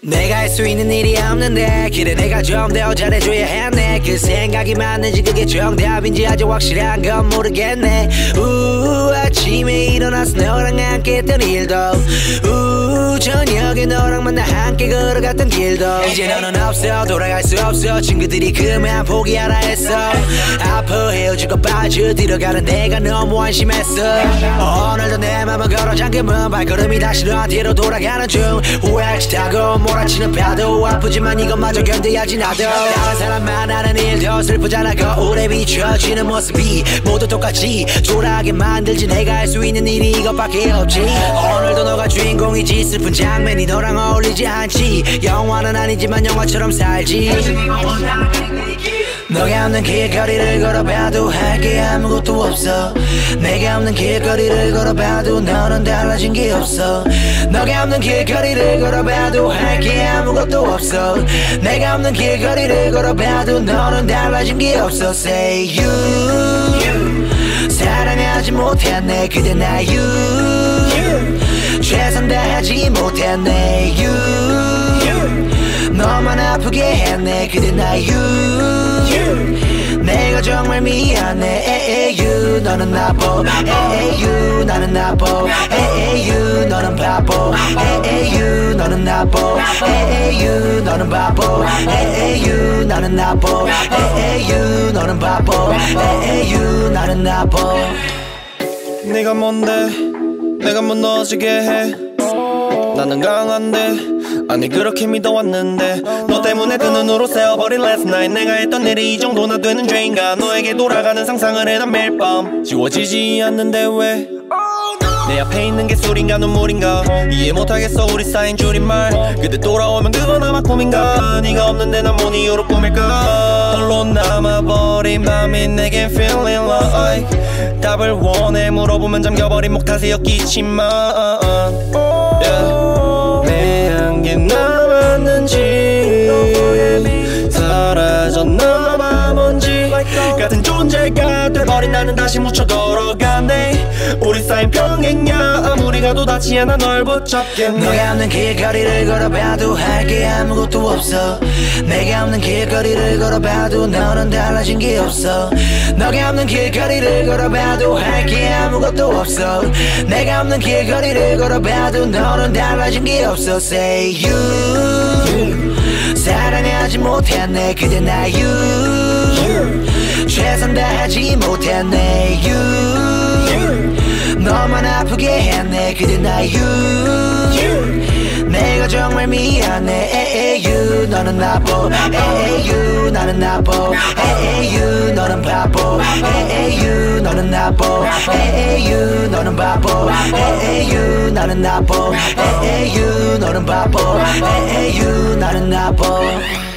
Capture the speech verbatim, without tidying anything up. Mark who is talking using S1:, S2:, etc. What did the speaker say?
S1: 내가 할 수 있는 일이 없는데 그래 내가 좀 더 잘해줘야 했네. 그 생각이 맞는지 그게 정답인지 아직 확실한 건 모르겠네. 우 아침에 일어나서 너랑 함께 했던 일도 우 저녁에 너랑 만나 함께 걸어갔던 길도 이제 너는 없어 돌아갈 수 없어. 친구들이 그만 포기하라 했어. 아파 헤어지고 빠져들어가는 내가 너무 안심했어. 오늘도 내 맘은 걸어 잠금은 발걸음이 다시 너한테로 돌아가는 중. 후회할지 타고 몰아치는 파도 아프지만 이것마저 견뎌야지 나도. 다른 사람 만나는 일도 슬프잖아. 거울에 비춰지는 모습이 모두 똑같이 초라하게 만들지. 내가 할 수 있는 일이 이것밖에 없지. 오늘도 너가 주인공이지. 슬픈 장면이 너랑 어울리지 않지. 영화는 아니지만 영화처럼 살지. 너가 없는 길거리를 걸어봐도 할 게 아무것도 없어. 내가 없는 길거리를 걸어봐도 너는 달라진 게 없어. 너가 없는 길거리를 걸어봐도 할 게 아무것도 없어. 내가 없는 길거리를 걸어봐도 너는 달라진 게 없어. Say you, you. 사랑하지 못했네 그대 나 you, you. 최선 다하지 못했네 you, you. 너만 아프게 했네 그대 나 you, you. 내가 정말 미안해 에에유 너는 나빠 에에유 나는 나빠 에에유 너는 바보 에에유 너는 나빠 에에유 너는 바보 에에유 나는 나빠 에에유 너는 바보 에에유 나는 나빠.
S2: 네가 뭔데 내가 무너지게 해. 나는 강한데 아니 그렇게 믿어왔는데 너 때문에 두 눈으로 세어버린 last night. 내가 했던 일이 이 정도나 되는 죄인가. 너에게 돌아가는 상상을 해 난 매일 밤. 지워지지 않는데 왜 내 앞에 있는 게 술인가 눈물인가. 이해 못하겠어 우리 쌓인 줄임말. 그대 돌아오면 그건 아마 꿈인가. 네가 없는데 난 뭔 이유로 꿈일까. 홀로 남아버린 밤이 내겐 feeling like 답을 원해. 물어보면 잠겨버린 목 탓에 엮이지만 yeah. 내 향기 남았는지 사라졌나 봐 먼지 같은 존재가 돼버린 나는 다시 묻혀 돌아가네. 우리 쌓인 평행야 아무리 가도 닿지 않아 널 붙잡겠네.
S1: 너가 없는 길거리를 걸어봐도 할 게 아무것도 없어. 내가 없는 길거리를 걸어봐도 너는 달라진 게 없어. 너가 없는 길거리를 걸어봐도 할 게 아무것도 없어. 내가 없는 길거리를 걸어봐도 너는 달라진 게 없어. Say you, you. 사랑하지 못했네 그대 나 you, you. 최선 다하지 못했네 you, you. 너만 아프게 했네 그대 나 you, you. 내가 정말 미안해 에에유 너는 나빠 에에유 나는 나빠 에에유 너는 바보 에에유 너는 나빠 에에유 너는 바보 에에유 나는 나빠 에에유 너는 바보 에에유 나는 나빠.